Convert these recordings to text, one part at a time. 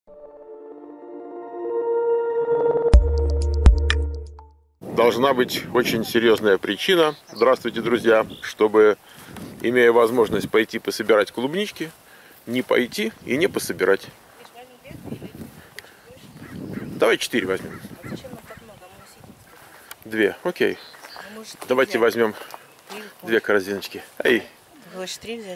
Должна быть очень серьезная причина, здравствуйте, друзья, чтобы, имея возможность пойти пособирать клубнички, не пойти и не пособирать. Давай 4 возьмем. А зачем нам так много? Мы 2, окей. может, Давайте взять? возьмем 2 корзиночки. Эй, Ты хочешь 3 взять?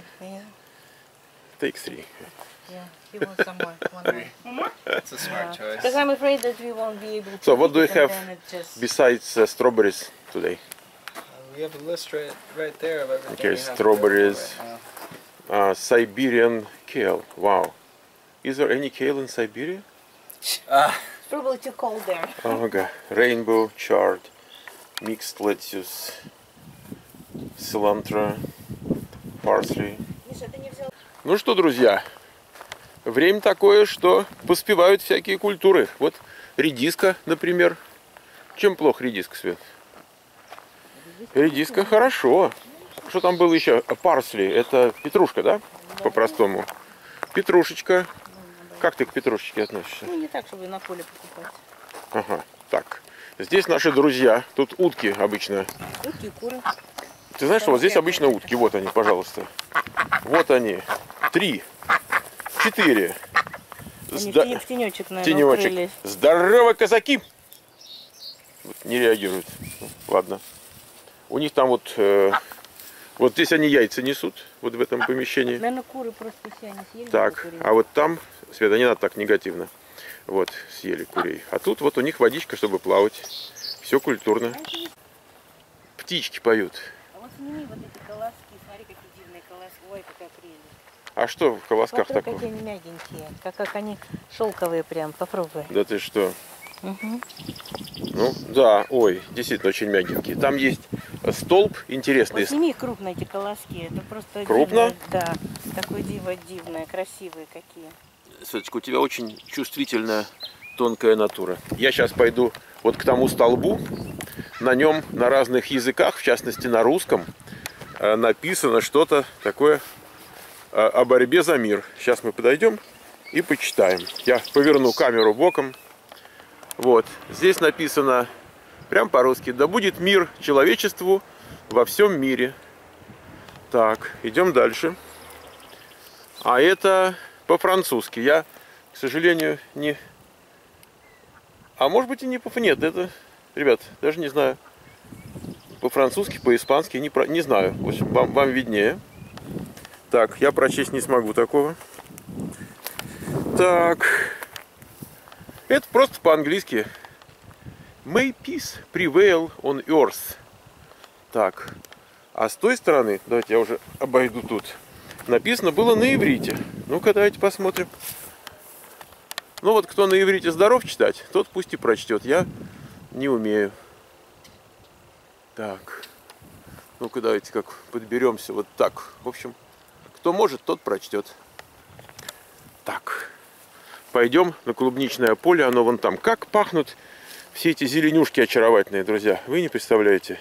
take 3. Yeah, he wants some more. One more. That's a smart choice. Because I'm afraid that we won't be able to. So what do you eat and have then it just- besides strawberries today? We have a list right there of everything. Okay, we have strawberries. available right now. Siberian kale. Wow. Is there any kale in Siberia? It's probably too cold there. Ага. Rainbow chard, mixed lettuce, cilantro, parsley. Миша, ты не взял? Ну что, друзья, время такое, что поспевают всякие культуры. Вот редиска, например. Чем плохо редиска, Свет? Редиска хорошо. Что там было еще? Парсли, это петрушка, да? По-простому. Петрушечка. Как ты к петрушечке относишься? Ну, не так, чтобы на поле покупать. Ага, так. Здесь наши друзья. Тут утки обычно. Утки и куры. Ты знаешь, что вот здесь обычно утки. Вот они, пожалуйста. Вот они. 3, 4. Они в тенечек, наверное, Тенечек. укрылись. Здорово, казаки! Вот не реагируют. Ну, ладно. У них там вот... вот здесь они яйца несут. Вот в этом помещении. Наверное, куры просто все они съели. Так, а вот там... Света, не надо так негативно. Вот, съели курей. А тут вот у них водичка, чтобы плавать. Все культурно. Птички поют. А вот сними вот эти колоски. Смотри, какие дивные колоски. Ой, какая прелесть. А что в колосках Смотри, такого? какие они мягенькие. Как они шелковые прям. Попробуй. Да ты что? Угу. Ну, да, ой, действительно очень мягенькие. Там есть столб интересный. Вот сними их крупно, эти колоски. Это просто Крупно? дивно. Да. Такое диво дивное. Красивые какие. Светочка, у тебя очень чувствительная, тонкая натура. Я сейчас пойду вот к тому столбу. На нем на разных языках, в частности на русском, написано что-то такое о борьбе за мир. Сейчас мы подойдем и почитаем. Я поверну камеру боком. Вот, здесь написано прям по-русски: да будет мир человечеству во всем мире. Так, идем дальше. А это по-французски. Я, к сожалению, не... А может быть и не по... Нет, это, ребят, даже не знаю. По-французски, по-испански, не знаю. В общем, вам виднее. Так, я прочесть не смогу такого. Так... Это просто по-английски. May peace prevail on earth. Так. А с той стороны, давайте я уже обойду тут, написано было на иврите. Ну-ка, давайте посмотрим. Ну вот, кто на иврите здоров читать, тот пусть и прочтет. Я не умею. Так. Ну-ка, давайте как подберемся вот так. В общем, кто может, тот прочтет. Так. Пойдем на клубничное поле, оно вон там. Как пахнут все эти зеленюшки очаровательные, друзья. Вы не представляете.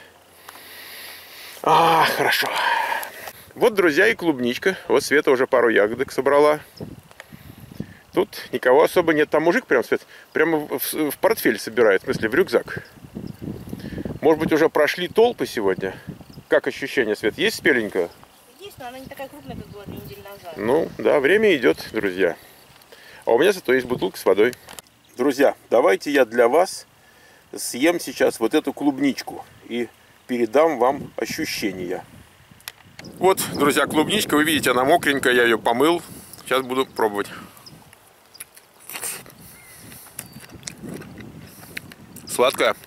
А, хорошо. Вот, друзья, и клубничка. Вот Света уже пару ягодок собрала. Тут никого особо нет. Там мужик прям, Свет, прямо в портфель собирает, в смысле в рюкзак. Может быть, уже прошли толпы сегодня? Как ощущение, Свет? Есть спеленькая? Есть, но она не такая крупная, как была 2 недели назад. Ну, да, время идет, друзья. А у меня зато есть бутылка с водой. Друзья, давайте я для вас съем сейчас вот эту клубничку и передам вам ощущения. Вот, друзья, клубничка, вы видите, она мокренькая, я ее помыл. Сейчас буду пробовать. Сладкая.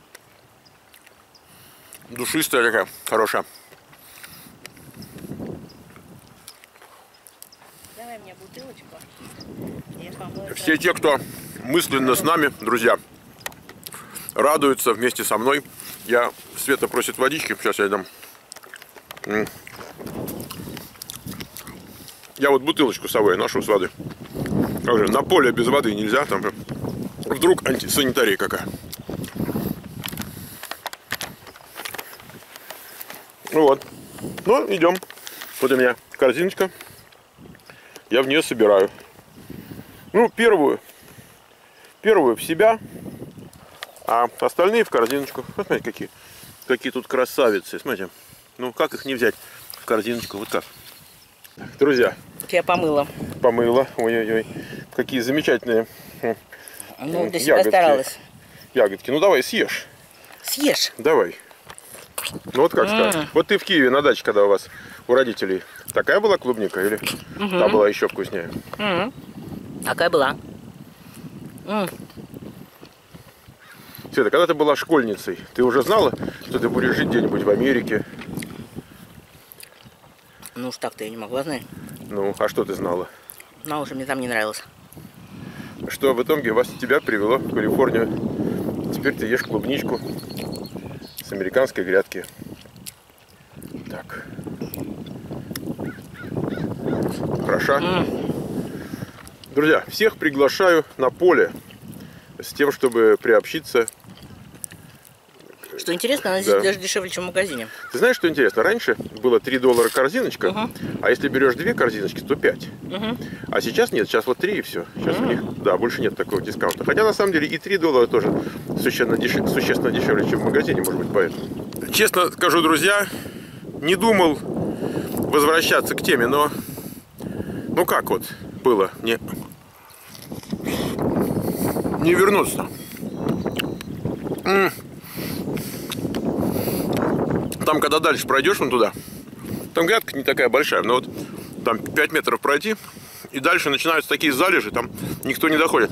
Душистая такая, хорошая. Давай мне бутылочку. Я помою. Все те, кто мысленно с нами, друзья, радуются вместе со мной. Света просит водички, сейчас я дам. Я вот бутылочку с собой ношу с водой. На поле без воды нельзя, там вдруг антисанитария какая. Ну вот. Ну, идем. Вот у меня корзиночка. Я в нее собираю. Ну, первую в себя, а остальные в корзиночку. Вот смотрите, какие тут красавицы. Смотрите, ну как их не взять в корзиночку, вот так. Друзья, Я помыла. помыла. Ой-ой-ой, какие замечательные Ну, ты себя старалась. ягодки. Ну давай, съешь. Съешь. Давай. Ну вот как сказать. Вот ты в Киеве на даче, когда у вас, у родителей, такая была клубника или та была еще вкуснее? Какая была? Света, когда ты была школьницей, ты уже знала, что ты будешь жить где-нибудь в Америке? Ну уж так-то я не могла знать. Ну, а что ты знала? Но уже мне там не нравилось. Что в итоге тебя привело в Калифорнию? Теперь ты ешь клубничку с американской грядки. Так. Хорошо. Друзья, всех приглашаю на поле с тем, чтобы приобщиться. Что интересно, она здесь даже дешевле, чем в магазине. Ты знаешь, что интересно? Раньше было $3 корзиночка, а если берешь 2 корзиночки, то 5. А сейчас нет, сейчас вот 3 и все. Сейчас у них, да, больше нет такого дискаунта. Хотя на самом деле и $3 тоже существенно дешевле, чем в магазине, может быть, поэтому. Честно скажу, друзья, не думал возвращаться к теме, но ну как вот было, не вернуться. Там, когда дальше пройдешь вон туда, там грядка не такая большая, но вот там 5 метров пройти, и дальше начинаются такие залежи, там никто не доходит.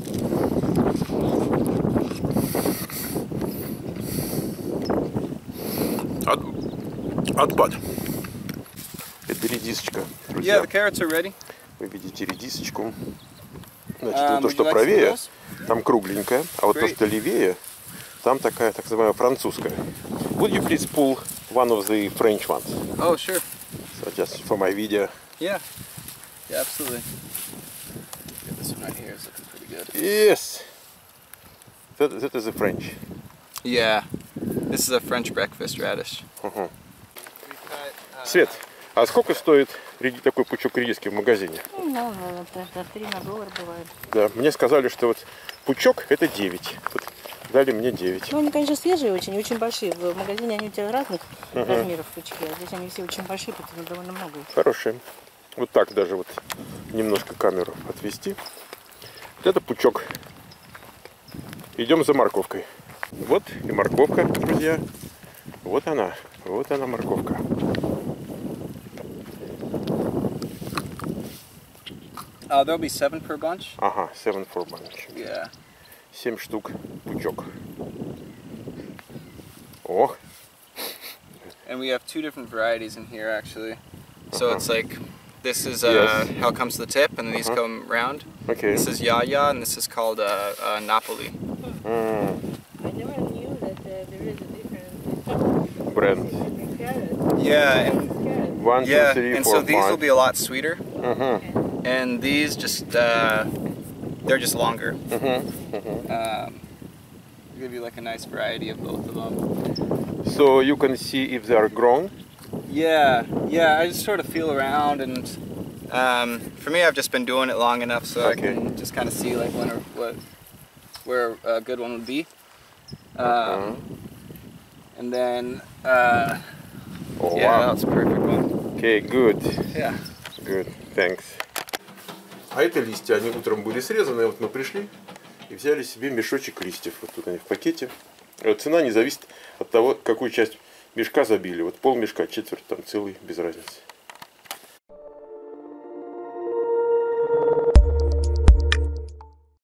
Отпад. Это редисочка, друзья. Yeah, the carrots are ready. Вы видите редисочку. Значит, вот то, would что you like some правее, of those? там кругленькая, а вот то, Great. что левее, там такая, так называемая, французская. Would you please pull one of the French ones? Oh, sure. So just for my video. Yeah. Yeah, absolutely. Yeah, this one right here is looking pretty good. Yes. That is a French. Yeah. This is a French breakfast radish. Свет, а сколько стоит такой пучок редиски в магазине? Ну, это 3 на доллар бывает. Да, мне сказали, что вот пучок это 9. Вот дали мне 9. Ну, они, конечно, свежие очень, очень большие. В магазине они у тебя разных размеров пучки, а здесь они все очень большие, потому довольно много. Хорошие. Вот так даже вот немножко камеру отвести. Вот это пучок. Идем за морковкой. Вот и морковка, друзья. Вот она морковка. There'll be 7 per bunch. Ага, 7 for bunch. Yeah. 7 штук пучок. Ох. And we have 2 different varieties in here actually. So it's like, this is Yes. how it comes to the tip, and then these come round. Okay. This is Yaya, and this is called Napoli. I never knew that there is a different Бренд. Yeah, and 1, 2, yeah, 3, and 4, so these will 5. be a lot sweeter, and these just they're just longer. Give you like a nice variety of both of them. So you can see if they are grown. Yeah, I just sort of feel around, and for me, I've just been doing it long enough, so I Okay. can just kind of see like where a good one would be. And then Oh, yeah, wow. that's a perfect one. Okay, good. Yeah. Good, thanks. А это листья, они утром были срезаны, вот мы пришли и взяли себе мешочек листьев. Вот тут они в пакете. Цена не зависит от того, какую часть мешка забили. Вот пол мешка, четверть, там целый, без разницы.